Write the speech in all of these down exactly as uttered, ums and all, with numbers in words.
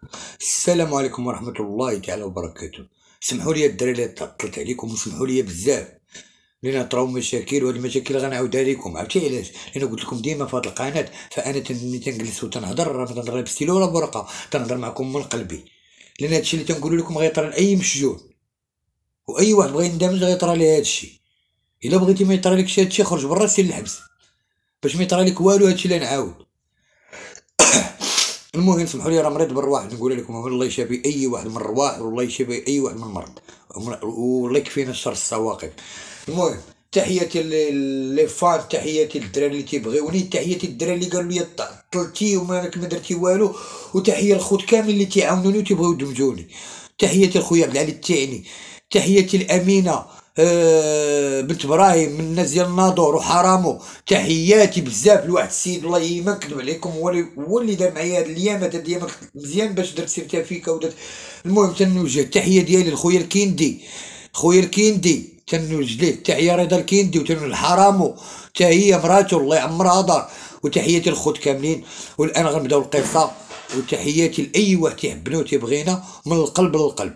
السلام عليكم ورحمة الله تعالى وبركاته. سمحوا لي الدراري اللي طلت عليكم وسمحوا لي بزاف، لان طراو مشاكل وهاد المشاكل غنعاودها لكم. عرفتي علاش؟ لان قلت لكم ديما في هاد القناة، فانا تن- ملي تنجلس وتنهضر راه ما تنهضر بستيلو ولا بورقة، تنهضر معكم من قلبي، لان هادشي اللي تنقولو لكم غيطرى لاي مشجون، واي واحد بغى يندمج غيطرى ليه هادشي. الا بغيتي ما يطرالكش هادشي خرج برا سير الحبس، باش ما يطرالك والو. هادشي اللي نعاود. المهم سمحوا لي، راه مريض بالرواح، نقول لكم الله يشافي اي واحد من الرواح، والله يشافي اي واحد من المرض، والله يكفينا شر السواقف. المهم تحياتي لي فان، تحياتي للدراري اللي تيبغيوني، تحياتي للدراري اللي قالوا لي طلتي وما ما درتي والو، وتحيه للخوت كامل اللي تيعاونوني وتيبغيو يدمجوني. تحياتي لخويا عبد العالي التاعني، تحياتي لامينه آه بنت ابراهيم من الناس ديال الناظور وحرامو. تحياتي بزاف لواحد السيد والله ما نكذب عليكم، هو اللي هو اللي دار معايا هاد الايامات، هاد الايامات مزيان باش درت سيرتها فيك ودرت. المهم تنوجه التحيه ديالي لخويا الكيندي، خويا الكيندي تنوجه ليه التحيه، رضا الكيندي وتنوجه لحرامو، حتى هي مراتو الله يعمرها دار. وتحياتي للخوت كاملين. والان غنبداو القصه، وتحياتي لاي واحد تيحبنا وتيبغينا من القلب للقلب.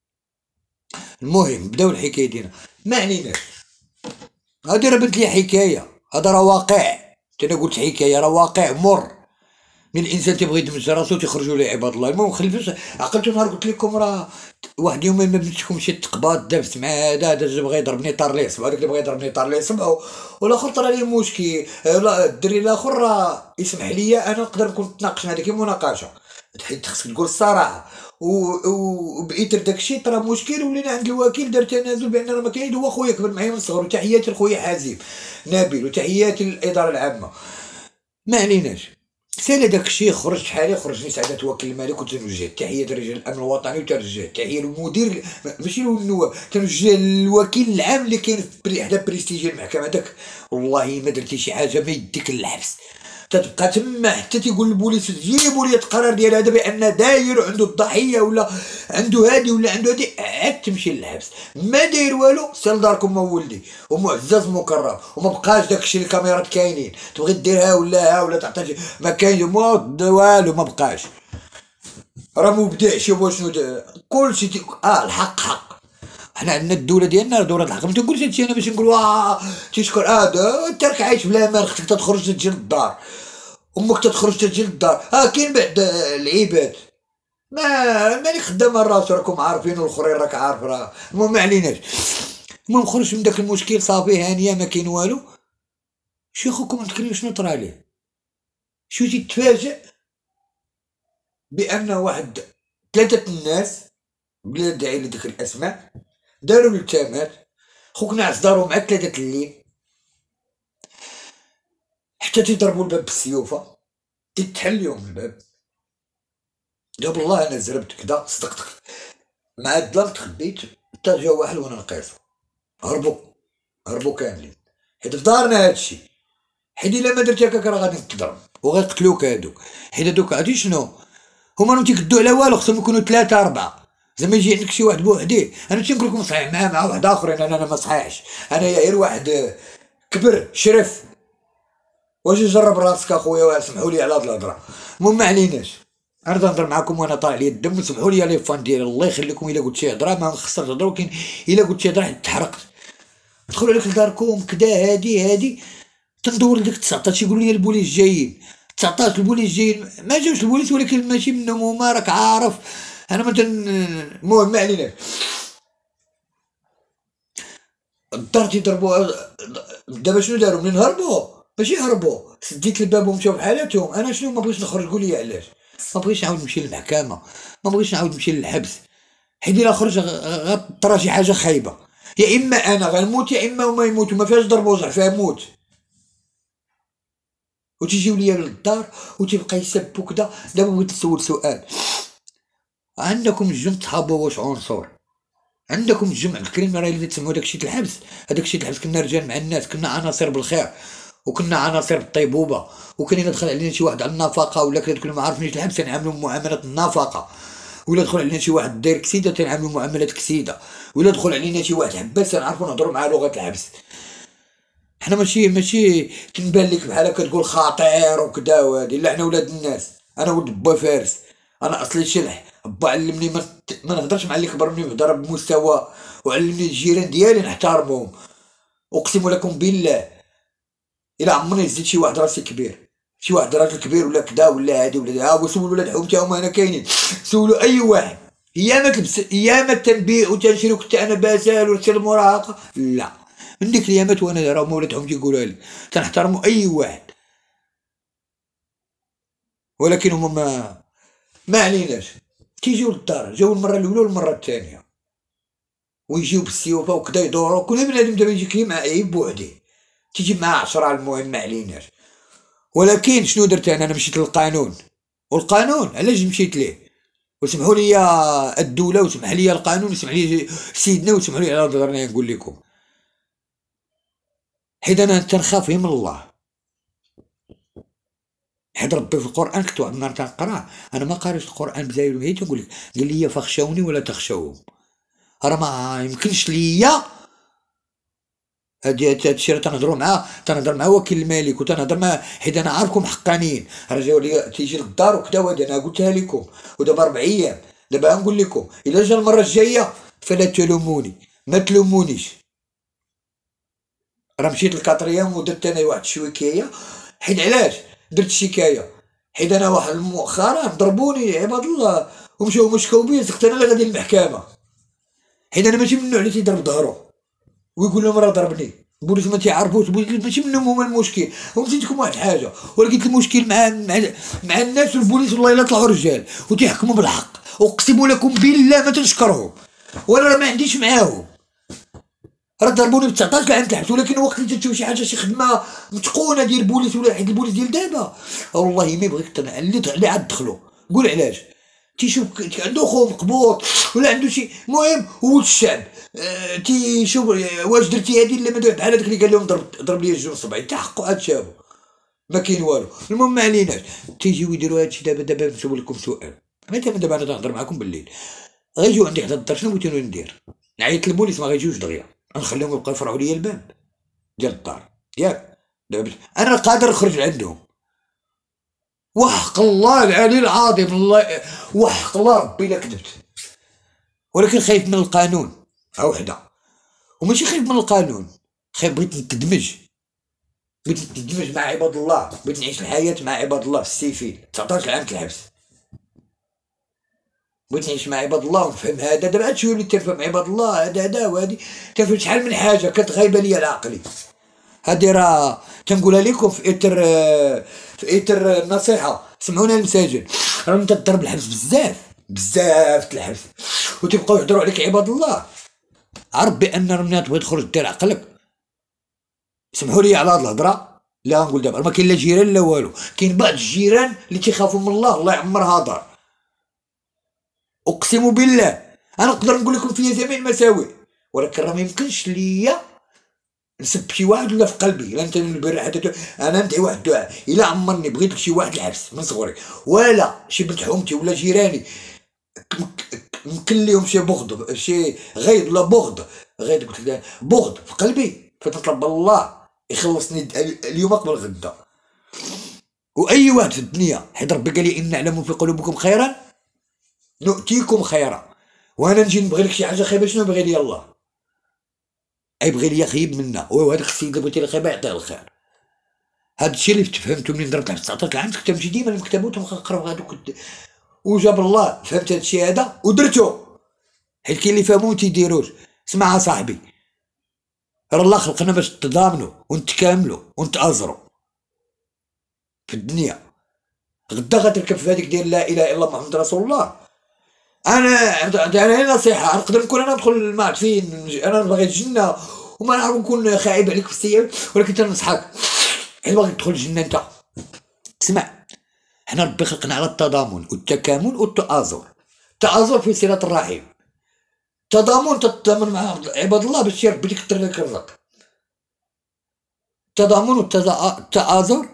المهم بداو الحكايه ديالنا، ما عليناش. هادي راه بنت لي حكايه، هذا راه واقع. انا قلت حكايه، راه واقع مر. من الانسان تيبغي يدمج راسو تيخرجوا ليه عباد الله. المهم خليفاش عقلتو نهار قلت لكم راه واحد يومين ما بنتكم شي تقباط دابت مع هذا هذا بغى يضربني طار ليه صبعو، هذاك اللي بغى يضربني طار ليه صبعو، والاخر طرا ليه مشكل. لا الدري الاخر راه يسمح لي انا نقدر نكون نتناقش مع هذيك مناقشه، حيت خصك تقول الصراحه. وبقيت داكشي طرا مشكل، ولينا عند الوكيل دار تنازل بان راه ما كاين. هو خويا كبر معايا من الصغر، وتحياتي لخويا حازم نبيل، وتحياتي للاداره العامه. ما عليناش، سال داك الشيء، خرج شحال خرجني سعادة وكيل الملك، وتنوجه تحية لرجال الأمن الوطني، وتنوجه تحية للمدير ماشي للنواب، تنوجه للوكيل العام اللي كاين في حدا بريستيجي المحكمة داك. والله ما درتي شي حاجة ما يديك للحبس، تتبقى تما حتى تيقول البوليس جيبوا لي القرار ديال هذا بان داير عنده الضحيه، ولا عنده هادي ولا عنده هادي، عاد تمشي للحبس. ما داير والو، سير لداركم ما ولدي، ومعزز مكرم، وما بقاش داكشي الكاميرات كاينين تبغي ديرها ولا ها ولا تعطي ما كاين والو، ما بقاش. راه مبدع. شوف شنو كلشي تي... اه الحق حق. حنا عندنا الدوله ديالنا دوله الحق. ما تنقولش هادشي انا باش نقول واه تيشكر اه انت راك عايش بلا امان، خصك تخرج تجي للدار، امك تخرج تجي للدار. ها كاين بعد العباد ما مالك خدام راسو، راكم عارفين، والاخرين راك عارف راه. المهم ما عليناش. المهم خرج من داك المشكل صافي، هانيه ما كاين والو. شي خوكم نتكلم شنو طرا عليه، شو تتفاجئ بان واحد ثلاثه الناس بلا داعي لذكر الاسماء داروا التامات. خوك ناعس دارو مع ثلاثه الليل، حتى تيضربوا الباب بالسيوفه، تتحل لهم الباب. قال والله انا زربت كدا صدقتك، مع الظلام تخبيت حتى جا واحد وانا نقيسو. هربوا هربوا كاملين، حيت في دارنا هادشي. حيت الا ما درتي هكاك راه غادي تضرب وغيقتلوك هادوك. حيت هادوك عرفتي شنو هما؟ ما تيكدو على والو، خصهم يكونوا ثلاثه اربعه. زعما يجي عندك شي واحد بوحديه، انا تنقول لكم صحيح مع مع واحد اخر، انا انا ما صحيحش. انا غير واحد كبر شرف. واش جرب راسك اخويا، سمحوا لي على هاد الهضره. المهم ما عليناش، انا تنهضر معاكم وانا طالع لي الدم. سمحوا لي لي فان ديالي، الله يخليكم. الا قلت شي هضره ما نخسر تهضروا، ولكن الا قلت شي هضره تحرقت. دخلوا عليك لداركم كدا هادي هادي، تندور لديك تسعطاش يقولوا لي البوليس جايين. تسعطاش البوليس جايين، ما جاوش البوليس ولكن ماشي منهم هما، راك عارف. انا ما تن. المهم ما عليناش. الدار تيضربوا. دابا شنو داروا منين هربوا؟ ماشي هربوا، سديت الباب ومشاو بحالاتهم. انا شنو ما بغيتش نخرج، قول لي علاش ما بغيتش نعاود نمشي للمحكمه، ما بغيتش نعاود نمشي للحبس. حيت الا خرج غطرا شي حاجه خايبه، يا اما انا غنموت يا اما هما يموتوا. ما فيهاش ضرب وجع، فيها موت. وتيجيو ليا للدار وتيبقى يسبوا كدا. دابا بغيت نسول سؤال، عندكم الجمع تحابوا واش عنصر؟ عندكم الجمع الكلمه راه اللي تسموا داكشي د الحبس، هذاك الشيء د الحبس كنا رجال مع الناس، كنا عناصر بالخير، وكنا عناصر بالطيبوبه. وكان الا دخل علينا شي واحد على النفقه ولا كذا تقول ما عرفنيش الحبس، تنعاملوا معامله النفقه. ولا دخل علينا شي واحد داير كسيده تنعاملوا معامله كسيده. ولا دخل علينا شي واحد حباس تنعرفوا نهضروا معاه لغه الحبس. حنا ماشي ماشي تنبان لك بحال هكا تقول خطير وكدا وهادي، لا حنا ولاد الناس. انا ولد با فارس، انا اصلي شلح، با علمني ما, ما نهضرش مع اللي كبر مني، نهضر بمستوى، وعلمني الجيران ديالي نحتارمهم. اقسم لكم بالله الا عمرني زدت شي واحد راسي كبير، شي واحد راجل كبير ولا كدا ولا هادي ولا ها، وسولوا ولاد حومتي هما هنا كاينين، سولوا اي واحد ايام تلبس ايام التنبيه وتنشري كنت انا باسال ولا المراهقه، لا من ديك الايامات وانا راه ولاد حومتي يقولوا لي تنحترموا اي واحد، ولكن هما ما ما عليناش. تيجيو للدار، جاو المره الاولى والمره الثانيه ويجيو بالسيوفه وكدا يدوروا، كل بنادم دابا يجيك مع عيب بوحديه، تيجي معاه عشرة، المهم ما عليناش. ولكن شنو درت انا؟ انا مشيت للقانون، والقانون علاش مشيت ليه؟ وسمحوا لي الدوله وسمح لي القانون وسمح لي سيدنا وسمحوا لي على ضرني نقول لكم، حيت انا تنخاف من الله، حيت ربي في القران كنت واحد النهار تنقراه، انا ما قاريش القران بزاف، غير تنقول لك قال لي فاخشوني ولا تخشوهم، راه ما يمكنش ليا هادي هادشي راه تنهضروا معاه، تنهضر مع وكيل الملك وتنهضر مع، حيت انا عارفكم حقانيين، راه جاو لي تيجي للدار وكدا وهادي انا قلتها لكم، ودابا ربع ايام، دابا غنقول لكم الا جا المره الجايه فلا تلوموني، ما تلومونيش، راه مشيت للكاتريام ودرت انا واحد الشويكايه، حيت علاش درت شكايه؟ حيت انا واحد مؤخرا ضربوني عباد الله ومشاو مشكاو بيا، سقت انا اللي غادي للمحكمه، حيت انا ماشي من النوع اللي تيضرب ظهرو ويقول لهم راه ضربني، البوليس ما تيعرفوش، البوليس ماشي منهم هما المشكل. ونسيت لكم واحد الحاجه، ولقيت المشكل مع مع, مع الناس والبوليس، والله الا طلعوا رجال وتيحكموا بالحق، اقسم لكم بالله ما تنشكرهم، وانا راه ما عنديش معاهم، راه ضربوني ب تسعطاش عام الحبس، ولكن وقت اللي تشوف شي حاجه شي خدمه متقونه ديال البوليس ولا حيت البوليس ديال دابا والله ما يبغيك اللي عاد دخلوا، قول علاش؟ تيشوف عنده خو مقبوط ولا عنده شي، المهم ولد الشعب اه تيشوف واش درتي هادي لا ما بحال هذاك اللي قال لهم ضرب ضرب لي الجوج صبعي، تا حقو عاد شافو ما كاين والو. المهم ما عليناش، تيجيو يديروا هادشي. دابا دابا نسولكم سؤال، مثلا دابا انا تنهضر معاكم بالليل، غيجيو عندي حدا الدار، شنو بغيتوني ندير؟ نعيط للبوليس ما غيجيوش دغيا، نخليهم يبقاو يفرعوا لي الباب ديال الدار ياك، دابا انا قادر نخرج عندهم، وحق الله العلي العظيم، الله وحق الله ربي الا كذبت، ولكن خايف من القانون ها وحده، وماشي خايف من القانون، خايف بغيت نتدمج، بغيت نتدمج مع عباد الله، بغيت نعيش الحياه مع عباد الله في السيفين تسعطاش عام الحبس، بغيت نعيش مع عباد الله ونفهم هذا. دابا هادشي وليت تنفهم عباد الله، هذا هذا وهادي تنفهم شحال من حاجه كانت غايبه ليا العقلي، هادي راه تنقولها لكم في اثر في اثر النصيحه، سمعونا المساجد، راه انت تضرب الحبس بزاف بزاف الحبس وتبقاو يهضروا عليك عباد الله، عرف بان ملي تبغي تخرج دير عقلك. سمحوا لي على هاد الهضره، لا نقول دابا ما كاين لا جيران لا والو، كاين بعض الجيران اللي تيخافوا من الله، الله يعمرها دار، اقسم بالله انا نقدر نقول لكم فيا جميع المساوئ، ولكن راه ما يمكنش ليا نسب شي واحد ولا في قلبي، لا انت البر حتى انا ندعي واحد الدعاء، الا عمرني بغيت لك شي واحد الحبس من صغري ولا شي بنت حومتي ولا جيراني يمكن ليهم شي بغض شي غيظ ولا بغض غيظ قلت لك بغض في قلبي، فتطلب الله يخلصني اليوم قبل غدا، واي واحد في الدنيا، حيت ربي قال لي ان نعلم في قلوبكم خيرا نؤتيكم خيرا، وانا نجي نبغي لك شي حاجه خايبه شنو بغي لي الله؟ يبغي لي خيب منا، وهذاك السيد اللي بغيتي لي خيبه يعطيه الخير. هاد الشيء اللي تفهمتو منين ضربت على تسعطاش عام، كنت نمشي ديما للمكتبات ونقرا هادوك، وجاب الله فهمت هاد الشيء هذا ودرتو، حيت كاين اللي فهمو وتيديروش. اسمع صاحبي، راه الله خلقنا باش نتضامنوا ونتكاملوا ونتآزروا في الدنيا، غدا غتركب في هذيك ديال لا اله الا الله محمد رسول الله. انا انا نصيحه، نقدر نكون انا ندخل الماء فين انا باغي الجنه وما نعرف نكون خايب عليك في السير، ولكن تنصحك حيت باغي تدخل الجنه انت. اسمع، حنا ربي خلقنا على التضامن والتكامل والتآزر، التآزر في صلة الرحم، التضامن تتضامن مع عباد الله باش يربي لك يكثر لك الرزق، التضامن والتآزر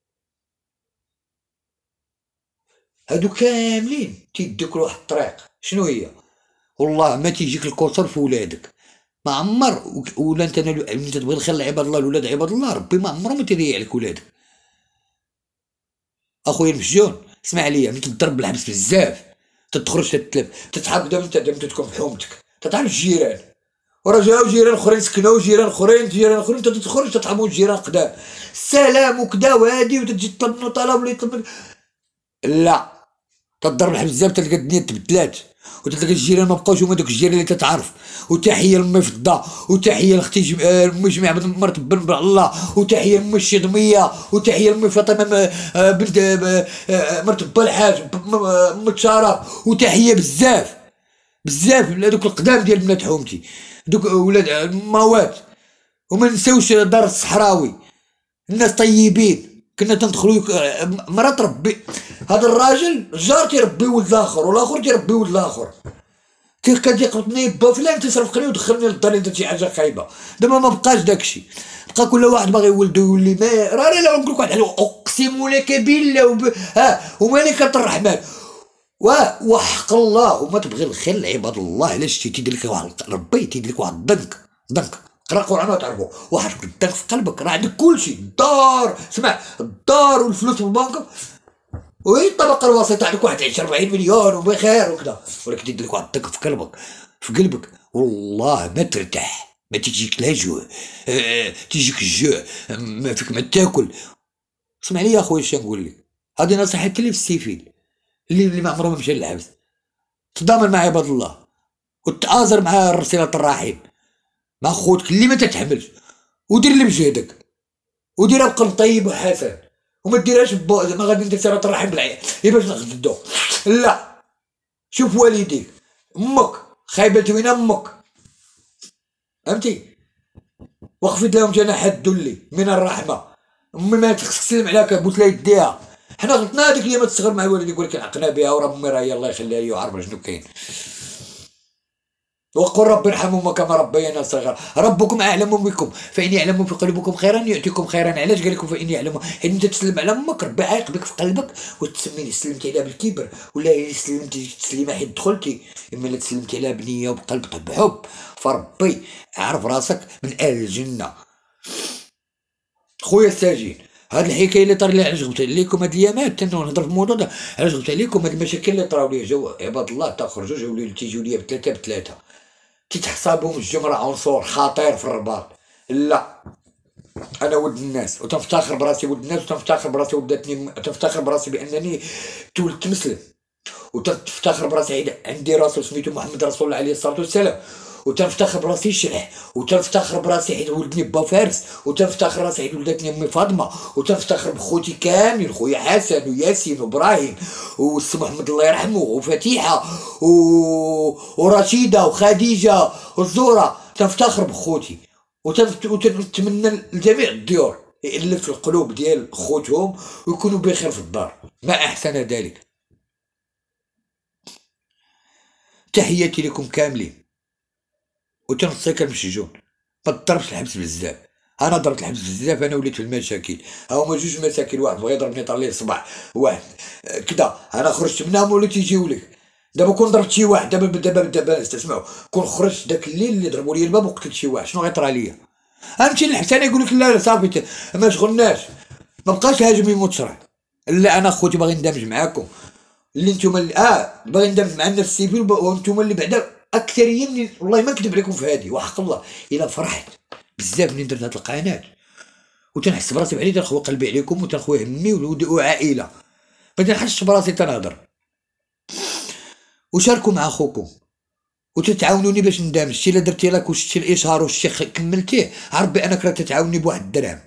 هادو كاملين تيدوك لواحد الطريق، شنو هي؟ والله ما تيجيك الكسر في ولادك، ما عمر ولا انت ملي تبغي الخير لعباد الله لولاد عباد الله ربي ما عمرو ما تيضيع لك ولادك. اخويا المسجون اسمع ليا، ملي تضرب بالحبس بزاف تتخرج تتلف تتحب دابا انت دابا تكون بحومتك تتعرف الجيران، وراه جاو جيران اخرين سكنوا جيران اخرين جيران اخرين انت تخرج تطعموا الجيران قدام السلام وكدا وهادي وتجي تطلب منو طلب ولا يطلب منك. لا تضرب الحبس بزاف تلقى الدنيا تبدلات وتلقى الجيران ما بقاوش هما دوك الجيران اللي تتعرف. وتحيه لامي فضه وتحيه لاختي جم... امي جميع مرت بن الله وتحيه لامي الشيضميه وتحيه لامي فاطمه بنت مرت با الحاج ام شرف وتحيه بزاف بزاف لهذوك القدام ديال بنات حومتي دوك ولاد الموات. وما نساوش دار الصحراوي الناس طيبين كنا تندخلوا مرات ربي هذا الراجل الجار تيربي ولد الاخر والاخر تيربي ولد الاخر كان تيقبطني با فلان تيصرفقني ودخلني للدار اللي درت شي حاجه خايبه. دابا ما بقاش داكشي بقى كل واحد باغي ولدو يولي ما راه لا نقول لك واحد اقسم لك بالله وب... ها وملكة الرحمن وحق الله وما تبغي الخير لعباد الله. علاش تيدير لك واحد ربي تيدير لك واحد الضنك ضنك قرا قران وتعرفوا واحد الضنك في قلبك راه عندك كلشي الدار سمع الدار والفلوس في البنك وهي الطبقه الوسيطه عندك واحد عشرين أربعين مليون وبخير وكذا ولكن تيدير لك واحد الضنك في قلبك في قلبك والله ما ترتاح ما تجيك لا جوع اه تجيك الجوع ما فيك ما تاكل. اسمع لي يا خويا اش نقول لك هذه نصيحتي اللي في السيفيل اللي اللي ما عمره ما مشى للحبس تضامن مع عباد الله وتآزر مع صلة الرحم مع خوتك اللي ما تتحملش ودير اللي بجهدك وديرها بقلب طيب وحسن وما ديرهاش ما غادي ندير صلة الرحم بالعيا غير باش نغدو. لا شوف والديك امك خايبة وين امك فهمتي واخفض لهم جناح الذل من الرحمة. امي ما تسلم عليك بوس لها يديها حنا غلطنا هذيك الايام تصغر مع الوالد يقول لك عقنا بها ورا امي راه هي الله يخليها لي وعارف شنو كاين. وقل رب ارحمهما كما ربيانا صغيرا ربكم اعلم بكم فان يعلم في قلوبكم خيرا يؤتكم خيرا. علاش قال لكم فان يعلم حيت انت تسلم على امك ربي عايقبك في قلبك وتسميني سلمتي عليها بالكبر ولا سلمتي تسليمه حيت دخلتي اما لا تسلمتي عليها بنيه وبقلب بحب فربي عرف راسك من اهل الجنه. خويا الساجين هاد الحكايه اللي طرا لي علاش غبت عليكم هاد الايامات تنهضر في الموضوع ده علاش غبت عليكم هاد المشاكل اللي طراو لي جاو عباد الله تخرجوا جاو لي تيجيو لي بثلاثه بثلاثه تتحسبهم الجمره عنصر خطير في الرباط. لا انا ولد الناس وتنفتخر براسي ولد الناس وتنفتخر براسي ولدتني تنفتخر براسي بانني تولدت مسلم وتنفتخر براسي عندي رسول سميتو محمد رسول الله عليه الصلاه والسلام وتنفتخر براسي شرح وتنفتخر براسي حيت ولدني با فارس وتنفتخر راسي حيت ولدتني امي فاطمه وتنفتخر بخوتي كاملين خويا حسن وياسين وابراهيم والسي محمد الله يرحمه وفتيحه و... ورشيده وخديجه والزوره تنفتخر بخوتي وتنتمنى لجميع الديور يألف في القلوب ديال خوتهم ويكونوا بخير في الدار ما احسن ذلك. تحياتي لكم كاملين وتنصيك المشجون ما تضربش الحبس بزاف. انا ضربت الحبس بزاف انا وليت في المشاكل هاهما جوج مساكن واحد بغى يضربني طار ليه الصباح واحد كدا انا خرجت منهم وليت يجيو لك. دابا كون ضربت شي واحد دابا دابا دابا استسمعوا كون خرجت داك الليل اللي ضربوا لي الباب وقتلت شي واحد شنو غيطرى ليا؟ غنمشي للحبس انا يقول لك لا صافي ما شغلناش ما بقاش هاجم يموت شرع. لا انا خوتي باغي ندمج معاكم اللي نتوما اللي اه باغي ندمج مع الناس السيفيل وانتوما اللي بعدا اكثريه من والله ما نكذب عليكم في هذه وحق الله الا فرحت بزاف ملي درت هاد القناه وتنحس براسي بعيد تنخوي قلبي عليكم وتنخوي همي وعائله ما تنحسش براسي تنهضر. وشاركوا مع خوكم وتتعاونوني باش ندامج شتي الا درتي لاك وشتي الاشهار وشتي كملتيه عرف بانك راه تتعاوني بواحد الدرهم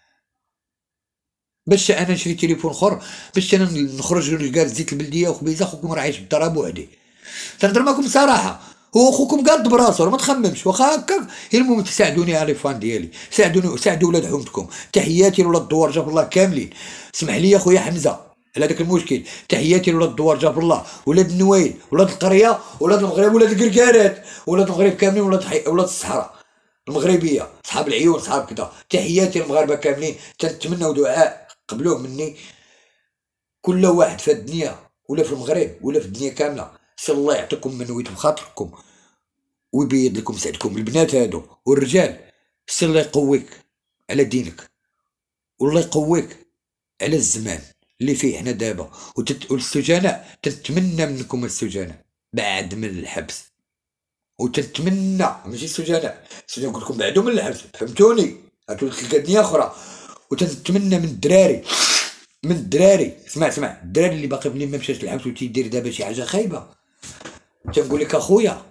باش انا نشري تليفون اخر باش انا نخرج نلقى زيت البلديه وخبيزه خوكم راه عايش بالدار بوحدي تنهضر معكم بصراحه هو خوكم قاد براسو ما تخممش واخا هكاك. المهم تساعدوني على الفان ديالي ساعدوني ساعدوا ولاد حومتكم. تحياتي لولاد الدوار جاب الله كاملين. اسمح لي يا خويا حمزه على داك المشكل تحياتي لولاد الدوار جاب الله ولاد النويل ولاد القريه ولاد المغرب ولاد الكركارات ولاد المغرب كاملين ولاد حي... ولاد الصحراء المغربيه صحاب العيون صحاب كذا. تحياتي للمغاربه كاملين تنتمنوا دعاء قبلوه مني كل واحد في الدنيا ولا في المغرب ولا في الدنيا كامله سي الله يعطيكم من ويت بخاطركم ويبيض لكم سعدكم البنات هادو والرجال سي الله يقويك على دينك والله يقويك على الزمان اللي فيه حنا دابا. وتت... والسجناء تتمنى منكم السجناء بعد من الحبس، وتتمنى ماشي السجناء، السجناء قلت لكم بعدو من الحبس، فهمتوني؟ هاتو لك القضيه اخرى. وتتمنى من الدراري، من الدراري، اسمع اسمع، الدراري اللي باقي ملي ما مشاش للحبس وتيدير دابا شي حاجه خايبه، تنقول لك اخويا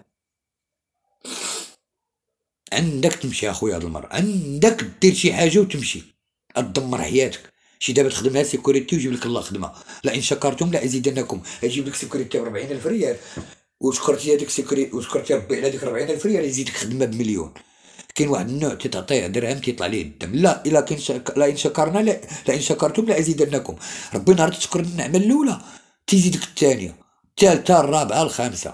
عندك تمشي اخويا هاد المره، عندك دير شي حاجه وتمشي، تدمر حياتك. شي دابا تخدمها سيكوريتي ويجيب لك الله خدمه، لئن شكرتم لازيدنكم، يجيب لك سيكوريتي ب أربعين ألف ريال، وشكرتي هذيك سيكوريتي وشكرتي ربي على هذيك أربعين ألف ريال يزيدك خدمه بمليون. كاين واحد النوع تتعطيه درهم تيطلع ليه الدم، لا الا كاين شك... لئن شكرنا لا... لئن شكرتم لازيدنكم. ربي نهار تشكر النعمه الاولى تيزيدك الثانيه، الثالثه، الرابعه، الخامسه.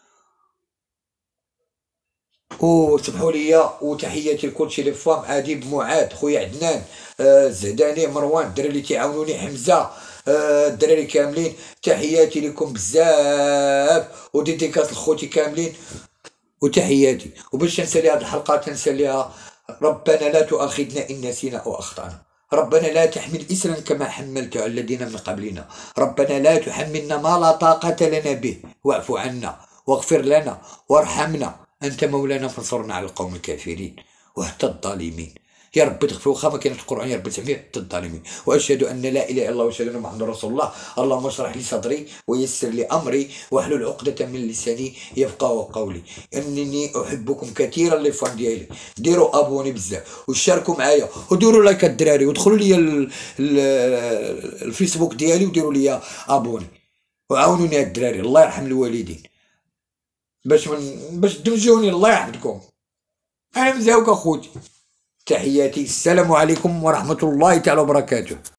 وسمحوا لي وتحياتي لكلشي لي فام، اديب، معاد، خويا عدنان، آه الزهداني، مروان، الدراري اللي تيعاونوني، حمزه، آه الدراري كاملين، تحياتي لكم بزاف، وديديكاس لخوتي كاملين، وتحياتي. وباش تنسالي هاد الحلقه تنساليها، ربنا لا تؤاخذنا ان نسينا او اخطانا، ربنا لا تحمل اسرا كما حملته على الذين من قبلنا، ربنا لا تحملنا ما لا طاقه لنا به، واعف عنا واغفر لنا وارحمنا، انت مولانا فانصرنا على القوم الكافرين وحتى الظالمين. يا رب تغفر، واخا ما كاين في القران يا رب تسميه حتى الظالمين. واشهد ان لا اله الا الله واشهد ان محمد رسول الله. اللهم اشرح لي صدري ويسر لي امري واحلل عقدة من لساني يفقهوا قولي. انني احبكم كثيرا لي فان ديالي، ديروا ابوني بزاف وشاركوا معايا وديروا لايك الدراري، ودخلوا لي الفيسبوك ديالي وديروا لي ابوني، وعاونوني الدراري، الله يرحم الوالدين، باش من باش تدمجوني، الله يحفظكم. انا مزاوك اخوتي، تحياتي، السلام عليكم ورحمة الله تعالى وبركاته.